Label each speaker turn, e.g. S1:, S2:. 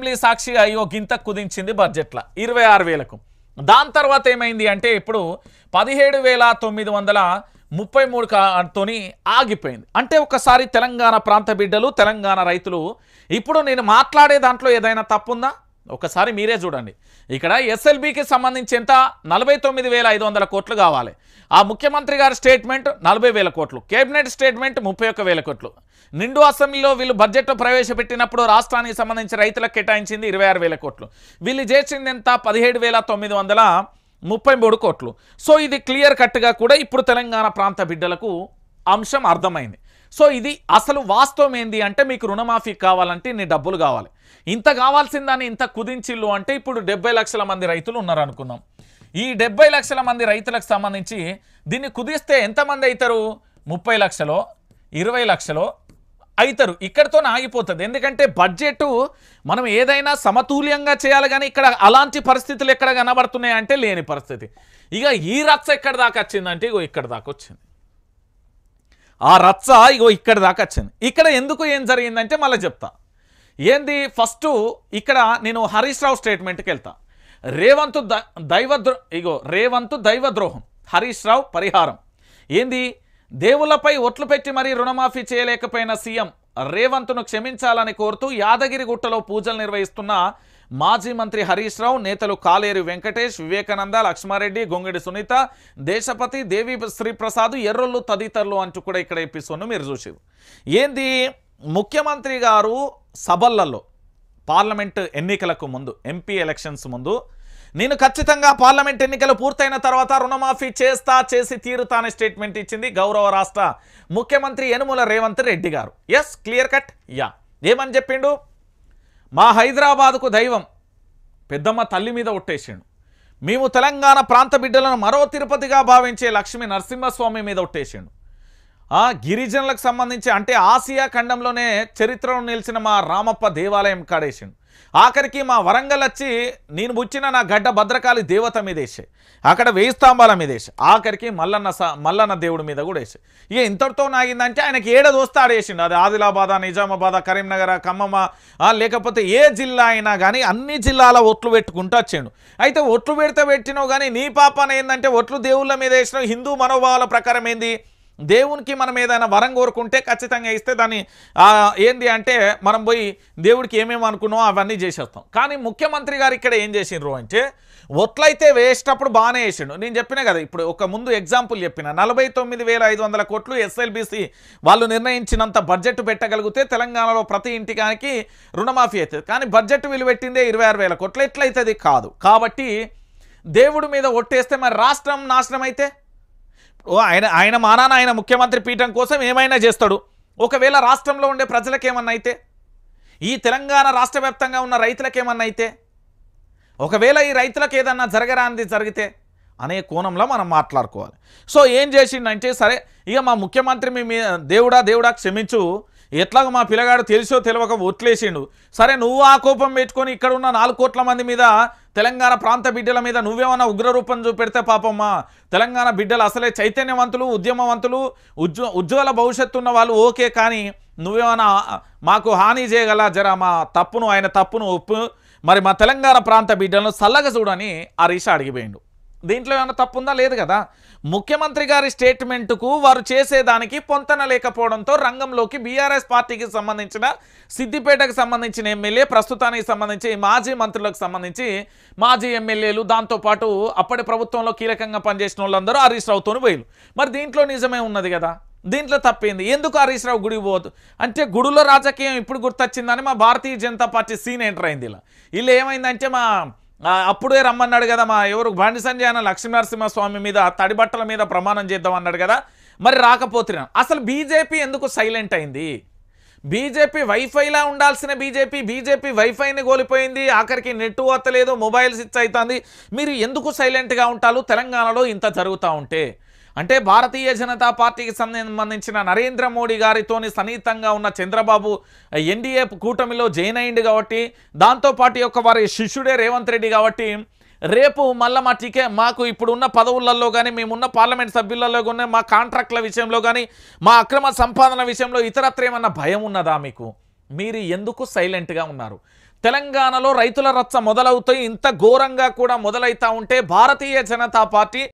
S1: Assembly సాక్షిగా అయ్యో గింత కుదించింది బడ్జెట్ల 26,000కు. దాని తర్వాత ఏమైంది అంటే ఇప్పుడు 17,933 తోని ఆగిపోయింది. అంటే ఒకసారి తెలంగాణ ప్రాంత బిడ్డలు తెలంగాణ రైతులు ఇప్పుడు నేను మాట్లాడే దాంట్లో ఏదైనా తప్పుందా ఒకసారి మీరే చూడండి. ఇక్కడ ఎస్ఎల్బికి సంబంధించి ఎంత 49,500 కోట్లు కావాలి. ఆ ముఖ్యమంత్రి గారి స్టేట్మెంట్ 40,000 కోట్లు, కేబినెట్ స్టేట్మెంట్ 31,000 కోట్లు. నిండు అసెంబ్లీలో వీళ్ళు బడ్జెట్ ప్రవేశపెట్టినప్పుడు రాష్ట్రానికి సంబంధించి రైతులకు కేటాయించింది 26,000 కోట్లు. వీళ్ళు చేసింది ఎంత 17,933 కోట్లు. సో ఇది క్లియర్ కట్గా కూడా ఇప్పుడు తెలంగాణ ప్రాంత బిడ్డలకు అంశం అర్థమైంది. సో ఇది అసలు వాస్తవం ఏంది అంటే మీకు రుణమాఫీ కావాలంటే ఇన్ని డబ్బులు కావాలి. ఇంత కావాల్సిందని ఇంత కుదించిల్లు అంటే ఇప్పుడు 70 లక్షల మంది రైతులు ఉన్నారు అనుకుందాం. ఈ 70 లక్షల మంది రైతులకు సంబంధించి దీన్ని కుదిస్తే ఎంతమంది అవుతారు? 30 లక్షలో 20 లక్షలో అవుతారు. ఇక్కడితో ఆగిపోతుంది. ఎందుకంటే బడ్జెట్ మనం ఏదైనా సమతుల్యంగా చేయాలి కానీ ఇక్కడ అలాంటి పరిస్థితులు ఎక్కడ కనబడుతున్నాయి అంటే లేని పరిస్థితి. ఇక ఈ రచ్చ ఎక్కడ దాకా వచ్చిందంటే ఇగో ఇక్కడ దాకా వచ్చింది. ఆ రచ్చ ఇగో ఇక్కడ దాకా వచ్చింది. ఇక్కడ ఎందుకు ఏం జరిగిందంటే మళ్ళీ చెప్తా. ఏంది ఫస్ట్ ఇక్కడ నేను హరీష్ రావు స్టేట్మెంట్కి వెళ్తా. రేవంత్ దైవద్రోహం, హరీష్ రావు పరిహారం. ఏంది దేవులపై ఒట్లు పెట్టి మరీ రుణమాఫీ చేయలేకపోయిన సీఎం రేవంత్ను క్షమించాలని కోరుతూ యాదగిరిగుట్టలో పూజలు నిర్వహిస్తున్న మాజీ మంత్రి హరీష్ రావు, నేతలు కాలేరు వెంకటేష్, వివేకానంద, లక్ష్మారెడ్డి, గొంగిడి సునీత, దేశపతి, దేవి శ్రీప్రసాద్, ఎర్రొల్లు తదితరులు అంటూ కూడా ఇక్కడ ఎపిసోడ్ను మీరు చూసారు. ఏంది ముఖ్యమంత్రి గారు సభలలో పార్లమెంట్ ఎన్నికలకు ముందు, ఎంపీ ఎలక్షన్స్ ముందు నేను ఖచ్చితంగా పార్లమెంట్ ఎన్నికలు పూర్తయిన తర్వాత రుణమాఫీ చేసి తీరుతానే స్టేట్మెంట్ ఇచ్చింది గౌరవ రాష్ట్ర ముఖ్యమంత్రి యనుమల రేవంత్ రెడ్డి గారు. Yes, clear cut. ఏమని చెప్పిండు? మా హైదరాబాదుకు దైవం పెద్దమ్మ తల్లి మీద ఒట్టేసిండు. మేము తెలంగాణ ప్రాంత బిడ్డలను మరో తిరుపతిగా భావించే లక్ష్మీ నరసింహస్వామి మీద ఒట్టేసిండు. గిరిజనులకు సంబంధించి అంటే ఆసియా ఖండంలోనే చరిత్రలో నిలిచిన మా రామప్ప దేవాలయం కాడేసిండు. ఆఖరికి మా వరంగల్ వచ్చి నేను బుచ్చిన నా గడ్డ భద్రకాళి దేవత మీద వేసే, అక్కడ 1000 స్తంభాల మీద వేసే, ఆఖరికి మల్లన్న దేవుడి మీద కూడా వేసే. ఇక ఇంతటితో నాగిందంటే ఆయనకి ఏడదోస్తే ఆడేసిండు. అది ఆదిలాబాద్, నిజామాబాద్, కరీంనగర్, ఖమ్మం, లేకపోతే ఏ జిల్లా అయినా కానీ అన్ని జిల్లాల ఒట్లు పెట్టుకుంటూ వచ్చాడు. అయితే ఒట్లు పెట్టినావు కానీ నీ పాపన ఏంటంటే ఒట్లు దేవుళ్ళ మీద వేసినావు. హిందూ మనోభావాల ప్రకారం ఏంది, దేవునికి మనం ఏదైనా వరం కోరుకుంటే ఖచ్చితంగా ఇస్తే దాన్ని ఏంది అంటే మనం పోయి దేవుడికి ఏమేమి అనుకున్నామో అవన్నీ చేసేస్తాం. కానీ ముఖ్యమంత్రి గారు ఇక్కడ ఏం చేసిండ్రు అంటే ఒట్లయితే వేసేటప్పుడు బాగానే వేసిండు. నేను చెప్పినా కదా ఇప్పుడు ఒక ముందు ఎగ్జాంపుల్ చెప్పిన 49,500 కోట్లు ఎస్ఎల్బిసి వాళ్ళు నిర్ణయించినంత బడ్జెట్ పెట్టగలిగితే తెలంగాణలో ప్రతి ఇంటికానికి రుణమాఫీ అవుతుంది. కానీ బడ్జెట్ వీళ్ళు పెట్టిందే 26,000 కోట్లు. ఎట్లయితుంది? కాదు. కాబట్టి దేవుడి మీద ఒట్టేస్తే మరి రాష్ట్రం నాశనం అయితే ఆయన మానాన ఆయన ముఖ్యమంత్రి పీఠం కోసం ఏమైనా చేస్తాడు. ఒకవేళ రాష్ట్రంలో ఉండే ప్రజలకేమన్నా అయితే, ఈ తెలంగాణ రాష్ట్ర వ్యాప్తంగా ఉన్న రైతులకేమన్నా అయితే, ఒకవేళ ఈ రైతులకు ఏదన్నా జరగరానిది జరిగితే అనే కోణంలో మనం మాట్లాడుకోవాలి. సో ఏం చేసిండంటే సరే ఇక మా ముఖ్యమంత్రి మీ దేవుడా క్షమించు, ఎట్లాగో మా పిల్లగాడు తెలిసో తెలియక ఒట్లేసిండు. సరే నువ్వు ఆ కోపం పెట్టుకొని ఇక్కడ ఉన్న 4 కోట్ల మంది మీద తెలంగాణ ప్రాంత బిడ్డల మీద నువ్వేమన్నా ఉగ్రరూపం చూపెడితే పాపమ్మా తెలంగాణ బిడ్డలు అసలే చైతన్యవంతులు, ఉద్యమవంతులు, ఉజ్వల భవిష్యత్తు ఉన్న వాళ్ళు ఓకే. కానీ నువ్వేమన్నా మాకు హాని చేయగల మా తప్పును ఆయన తప్పును ఒప్పు, మరి మా తెలంగాణ ప్రాంత బిడ్డలను చల్లగా చూడని హరీష్ అడిగిపోయిండు. దీంట్లో ఏమైనా తప్పు ఉందా? లేదు కదా. ముఖ్యమంత్రి గారి స్టేట్మెంట్కు వారు చేసేదానికి పొంతన లేకపోవడంతో రంగంలోకి బీఆర్ఎస్ పార్టీకి సంబంధించిన సిద్దిపేటకు సంబంధించిన ఎమ్మెల్యే, ప్రస్తుతానికి సంబంధించి మాజీ మంత్రులకు సంబంధించి మాజీ ఎమ్మెల్యేలు, దాంతోపాటు అప్పటి ప్రభుత్వంలో కీలకంగా పనిచేసిన వాళ్ళందరూ హరీష్ రావుతో పోయిలు. మరి దీంట్లో నిజమే ఉన్నది కదా, దీంట్లో తప్పేంది? ఎందుకు హరీష్ రావు గుడికి పోదు అంటే గుడిలో రాజకీయం ఇప్పుడు గుర్తొచ్చిందని మా భారతీయ జనతా పార్టీ సీన్ ఎంటర్ అయింది. ఇలా ఏమైందంటే అప్పుడే రమ్మన్నాడు కదా మా ఎవరు బండి సంజయ్ అన్న లక్ష్మీనరసింహస్వామి మీద తడిబట్టల మీద ప్రమాణం చేద్దాం అన్నాడు కదా, మరి రాకపోతున్నా. అసలు బీజేపీ ఎందుకు సైలెంట్ అయింది? బీజేపీ వైఫైలా ఉండాల్సిన బీజేపీ వైఫైని కోల్పోయింది. ఆఖరికి నెట్ వత్తలేదు, మొబైల్ స్విచ్ అవుతుంది. మీరు ఎందుకు సైలెంట్గా ఉంటారు తెలంగాణలో ఇంత జరుగుతూ ఉంటే? అంటే భారతీయ జనతా పార్టీకి సంబంధించిన నరేంద్ర మోడీ గారితోని సన్నిహితంగా ఉన్న చంద్రబాబు ఎన్డీఏ కూటమిలో జాయిన్ అయ్యింది కాబట్టి, దాంతోపాటు వారి శిష్యుడే రేవంత్ రెడ్డి కాబట్టి రేపు మళ్ళీ మాకు ఇప్పుడున్న పదవులలో కానీ, మేమున్న పార్లమెంట్ సభ్యులలో కానీ, మా కాంట్రాక్ట్ల విషయంలో కానీ, మా అక్రమ సంపాదన విషయంలో ఇతరత్ర ఏమన్నా భయం ఉన్నదా మీకు? మీరు ఎందుకు సైలెంట్గా ఉన్నారు? తెలంగాణలో రైతుల రచ్చ మొదలవుతాయి, ఇంత ఘోరంగా కూడా మొదలైతా ఉంటే భారతీయ జనతా పార్టీ